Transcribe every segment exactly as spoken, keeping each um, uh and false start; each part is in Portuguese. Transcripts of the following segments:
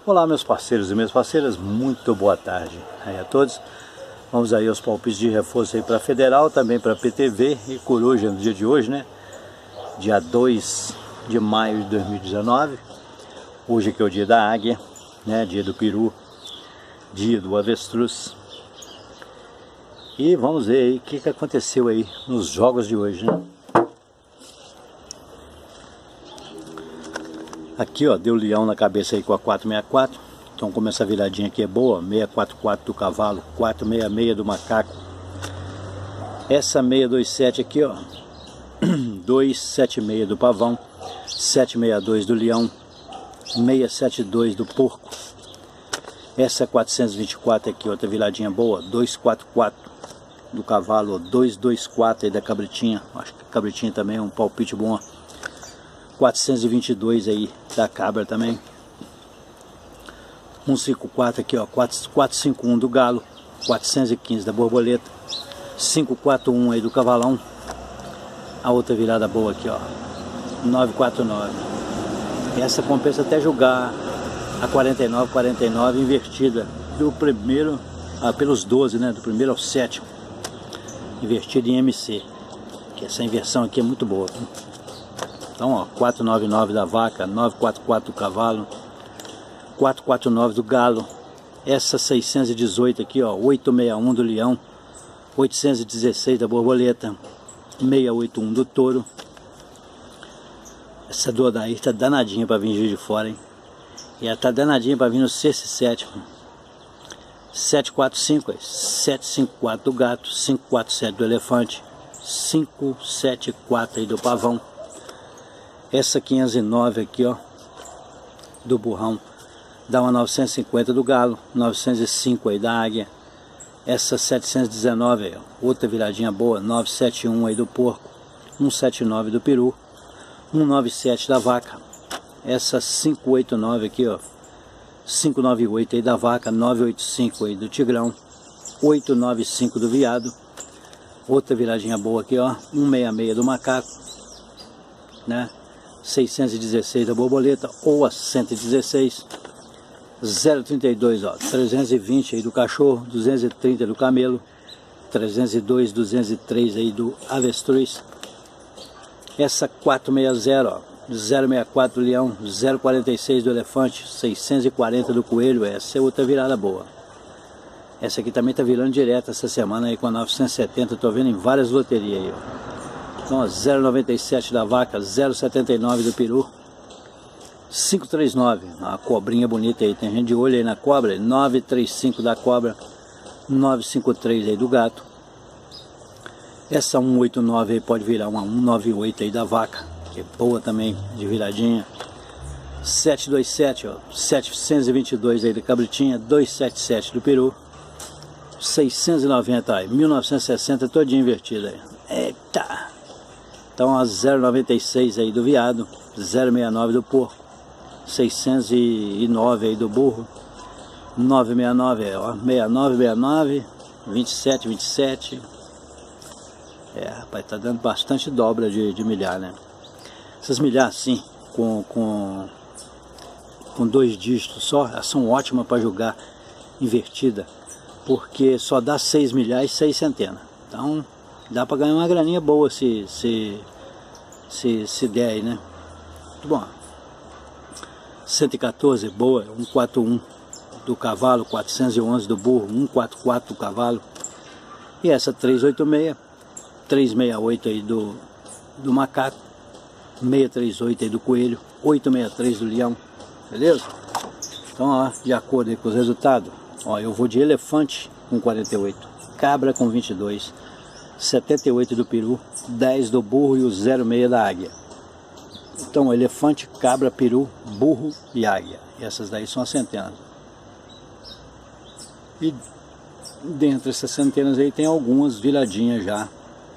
Olá meus parceiros e minhas parceiras, muito boa tarde aí a todos. Vamos aí aos palpites de reforço aí para Federal, também para P T V e Coruja no dia de hoje, né? Dia dois de maio de dois mil e dezenove. Hoje aqui é o dia da águia, né? Dia do peru, dia do avestruz. E vamos ver aí o que, que aconteceu aí nos jogos de hoje, né? Aqui ó, deu leão na cabeça aí com a quatro seis quatro. Então como essa viradinha aqui é boa, seis quatro quatro do cavalo, quatro seis seis do macaco. Essa seis dois sete aqui ó, dois sete seis do pavão, sete seis dois do leão, seis sete dois do porco. Essa quatrocentos e vinte e quatro aqui, outra viradinha boa, dois quatro quatro do cavalo, dois dois quatro aí da cabritinha. Acho que a cabritinha também é um palpite bom. quatrocentos e vinte e dois aí da cabra também. cento e cinquenta e quatro aqui ó, quatrocentos e cinquenta e um do galo, quatrocentos e quinze da borboleta, quinhentos e quarenta e um aí do cavalão. A outra virada boa aqui ó, novecentos e quarenta e nove. Essa compensa até jogar a quarenta e nove quarenta e nove invertida do primeiro ah, pelos doze, né, do primeiro ao sétimo, invertida em M C, que essa inversão aqui é muito boa. Então ó, quatrocentos e noventa e nove da vaca, novecentos e quarenta e quatro do cavalo, quatrocentos e quarenta e nove do galo. Essa seiscentos e dezoito aqui ó, oitocentos e sessenta e um do leão, oitocentos e dezesseis da borboleta, seiscentos e oitenta e um do touro. Essa do Odair tá danadinha para vir de fora, hein? E ela tá danadinha para vir no sexto e sétimo. setecentos e quarenta e cinco, setecentos e cinquenta e quatro do gato, quinhentos e quarenta e sete do elefante, quinhentos e setenta e quatro aí do pavão. Essa quinhentos e nove aqui ó, do burrão, dá uma novecentos e cinquenta do galo, novecentos e cinco aí da águia. Essa setecentos e dezenove aí ó, outra viradinha boa, novecentos e setenta e um aí do porco, cento e setenta e nove do peru, cento e noventa e sete da vaca. Essa quinhentos e oitenta e nove aqui ó, quinhentos e noventa e oito aí da vaca, novecentos e oitenta e cinco aí do tigrão, oitocentos e noventa e cinco do veado. Outra viradinha boa aqui ó, cento e sessenta e seis do macaco, né? seiscentos e dezesseis da borboleta ou a cento e dezesseis. Zero trinta e dois ó, trezentos e vinte aí do cachorro, duzentos e trinta do camelo, trezentos e dois, duzentos e três aí do avestruz. Essa quatrocentos e sessenta ó, zero sessenta e quatro do leão, zero quarenta e seis do elefante, seiscentos e quarenta do coelho. Essa é outra virada boa. Essa aqui também tá virando direto essa semana aí com a novecentos e setenta, tô vendo em várias loterias aí ó. Então, ó, zero noventa e sete da vaca, zero setenta e nove do peru, quinhentos e trinta e nove, uma cobrinha bonita aí, tem gente de olho aí na cobra, novecentos e trinta e cinco da cobra, novecentos e cinquenta e três aí do gato. Essa cento e oitenta e nove aí pode virar uma cento e noventa e oito aí da vaca, que é boa também, de viradinha. setecentos e vinte e sete, ó, setecentos e vinte e dois aí da cabritinha, duzentos e setenta e sete do peru, seiscentos e noventa aí, mil novecentos e sessenta todinha invertida aí. Eita! Então a zero noventa e seis aí do veado, zero sessenta e nove do porco, seiscentos e nove aí do burro, novecentos e sessenta e nove ó, sessenta e nove, sessenta e nove, vinte e sete, vinte e sete. É, rapaz, tá dando bastante dobra de, de milhar, né? Essas milhares assim, com, com, com dois dígitos só, elas são ótimas para jogar invertida, porque só dá seis milhares e seis centenas. Então dá para ganhar uma graninha boa se, se, se, se der aí, né? Muito bom. cento e quatorze, boa, cento e quarenta e um do cavalo, quatrocentos e onze do burro, cento e quarenta e quatro do cavalo. E essa trezentos e oitenta e seis, trezentos e sessenta e oito aí do, do macaco, seiscentos e trinta e oito aí do coelho, oitocentos e sessenta e três do leão, beleza? Então, ó, de acordo aí com os resultados, ó, eu vou de elefante com quarenta e oito, cabra com vinte e dois, setenta e oito do peru, dez do burro e o zero vírgula seis da águia. Então, elefante, cabra, peru, burro e águia. E essas daí são as centenas. E dentre essas centenas aí tem algumas viradinhas já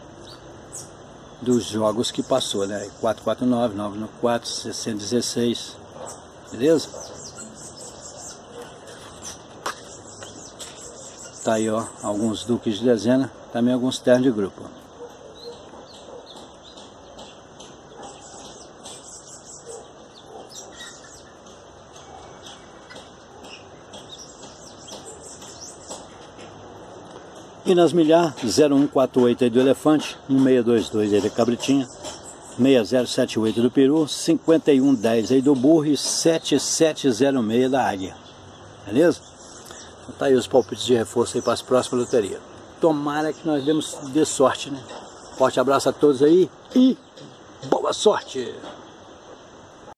dos jogos que passou, né? quatrocentos e quarenta e nove, novecentos e quatro, seiscentos e dezesseis. Beleza? Tá aí, ó, alguns duques de dezena, também alguns ternos de grupo. E nas milhar, zero um quatro oito aí do elefante, um seis dois dois aí da cabritinha, seis zero sete oito do peru, cinquenta e um dez aí do burro e sete sete zero seis da águia. Beleza? Então tá aí os palpites de reforço aí para as próximas loterias. Tomara que nós demos de sorte, né? Forte abraço a todos aí e boa sorte!